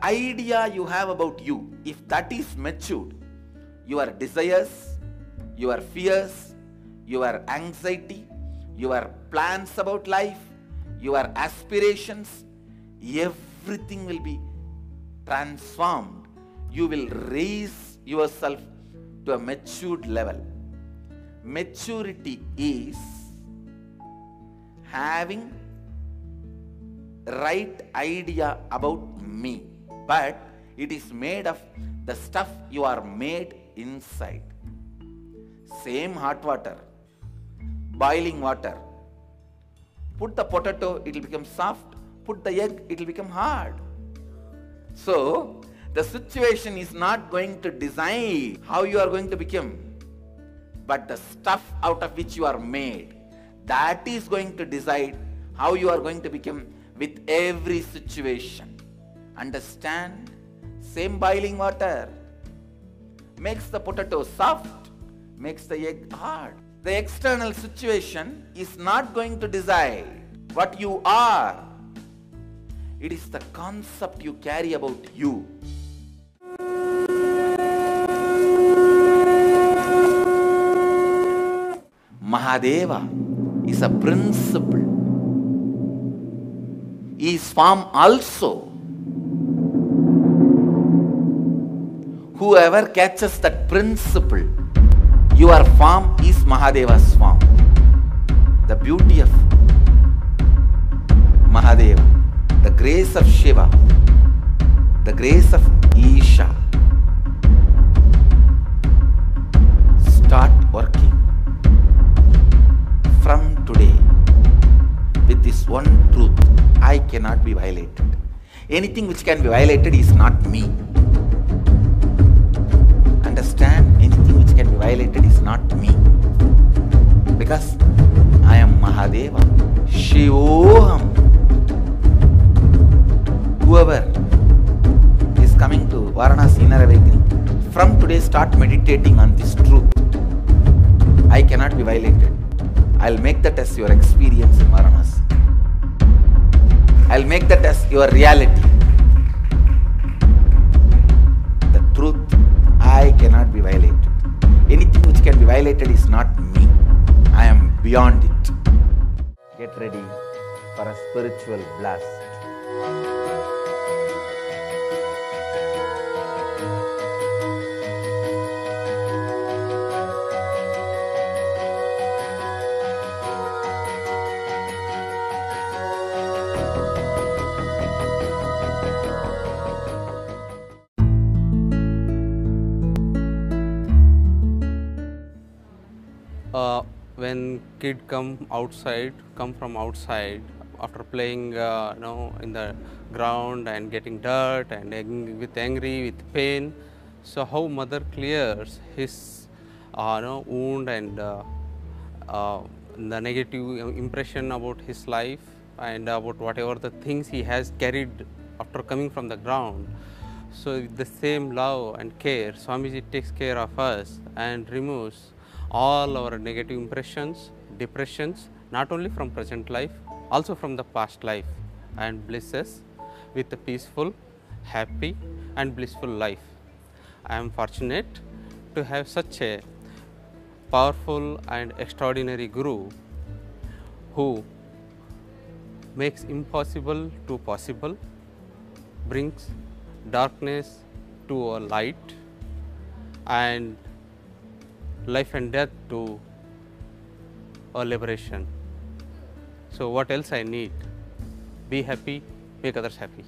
idea you have about you, if that is matured, your desires, your fears, your anxiety, your plans about life, your aspirations, everything will be transformed. You will raise yourself to a matured level. Maturity is having right idea about me, but it is made of the stuff you are made inside. Same hot water, boiling water. Put the potato, it will become soft. Put the egg, it will become hard. So, the situation is not going to decide how you are going to become, but the stuff out of which you are made, that is going to decide how you are going to become with every situation. Understand? Same boiling water makes the potato soft, makes the egg hard. The external situation is not going to decide what you are. It is the concept you carry about you. Mahadeva is a principle. He is form also. Whoever catches that principle, your form is Mahadeva's form. The beauty of Mahadeva, the grace of Shiva, the grace of Isha. Start working from today with this one truth: I cannot be violated. Anything which can be violated is not me. Understand? Anything which can be violated is not me, because I am Mahadeva. Shivoham. Whoever is coming to Varanasi Inner Awakening, from today start meditating on this truth. I cannot be violated. I'll make that as your experience in Varanasi. I'll make that as your reality. The truth, I cannot be violated. Anything which can be violated is not me. I am beyond it. Get ready for a spiritual blast. When kid come from outside after playing in the ground and getting dirt and angry with pain, so how mother clears his wound and the negative impression about his life and about whatever the things he has carried after coming from the ground. So with the same love and care, Swamiji takes care of us and removes all our negative impressions, depressions, not only from present life, also from the past life, and blesses with a peaceful, happy and blissful life. I am fortunate to have such a powerful and extraordinary Guru who makes impossible to possible, brings darkness to a light, and life and death to a liberation. So what else I need? Be happy, make others happy.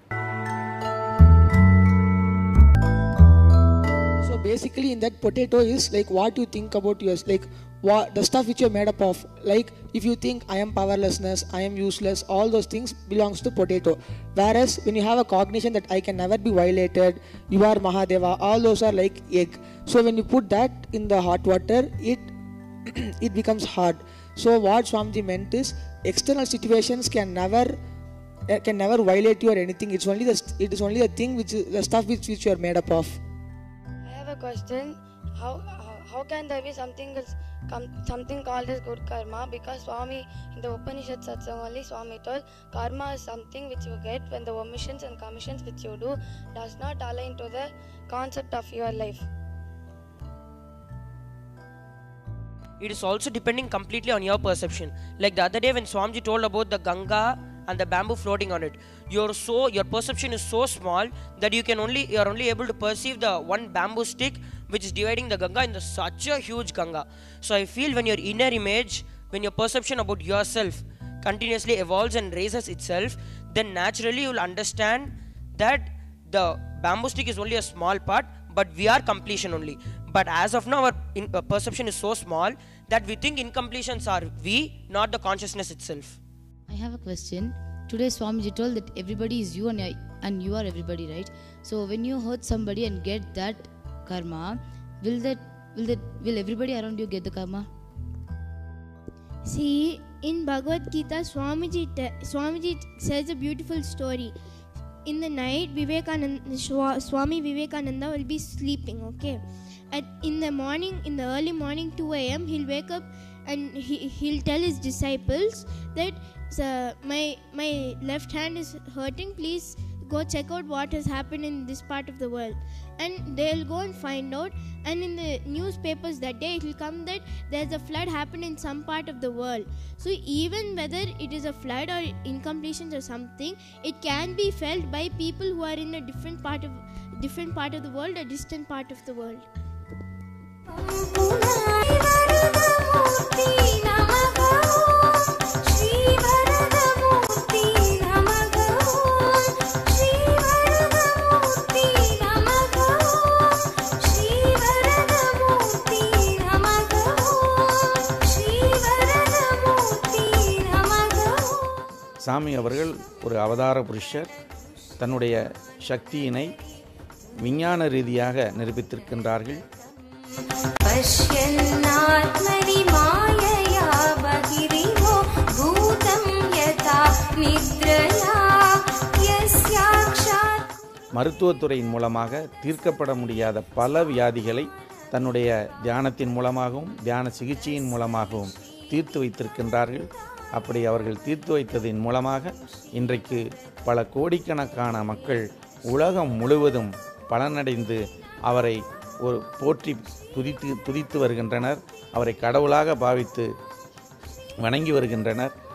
So basically in that potato is like what you think about yours, like what the stuff which you're made up of. Like if you think I am powerlessness, I am useless, all those things belongs to potato. Whereas when you have a cognition that I can never be violated, you are Mahadeva, all those are like egg. So when you put that in the hot water, it becomes hard. So what Swamiji meant is external situations can never violate you or anything. It is only the thing which is the stuff which you are made up of. I have a question. How can there be something that's something called as good karma, because Swami in the Upanishad Satsang only Swami told karma is something which you get when the omissions and commissions which you do does not align to the concept of your life. It is also depending completely on your perception. Like the other day when Swamiji told about the Ganga and the bamboo floating on it, your perception is so small that you are only able to perceive the one bamboo stick which is dividing the Ganga into such a huge Ganga. So I feel when your inner image, when your perception about yourself continuously evolves and raises itself, then naturally you will understand that the bamboo stick is only a small part, but we are completion only. But as of now, our perception is so small that we think incompletions are we, not the consciousness itself. I have a question. Today Swamiji told that everybody is you and you are everybody, right? So when you hurt somebody and get that karma, will everybody around you get the karma? See, in Bhagavad Gita, Swamiji says a beautiful story. In the night, Swami Vivekananda will be sleeping, okay? In the early morning, 2 a.m., he'll wake up and he'll tell his disciples that my left hand is hurting, please go check out what has happened in this part of the world. And they'll go and find out, and in the newspapers that day it will come that there's a flood happened in some part of the world. So even whether it is a flood or incompletions or something, it can be felt by people who are in a different part of the world, a distant part of the world. சாமி அவர்கள் ஒரு அவதார புருஷர், தன்னுடைய சக்தியினை விஞ்ஞான ரீதியாக நிரூபித்திருக்கின்றார்கள். மருத்துவத்துறையின் மூலமாக தீர்க்கப்பட முடியாத பல வியாதிகளை தன்னுடைய தியானத்தின் மூலமாகவும் தியான சிகிச்சையின் மூலமாகவும் தீர்த்து வைத்திருக்கின்றார்கள். அப்படி அவர்கள் தீர்த்து வைத்ததின் மூலமாக இன்றைக்கு பல கோடிக்கணக்கான மக்கள் உலகம் முழுவதும் பலனடைந்து அவரை போற்றி துதித்து வருகின்றனர். அவரை கடவுளாக பாவித்து வணங்கி வருகின்றனர்.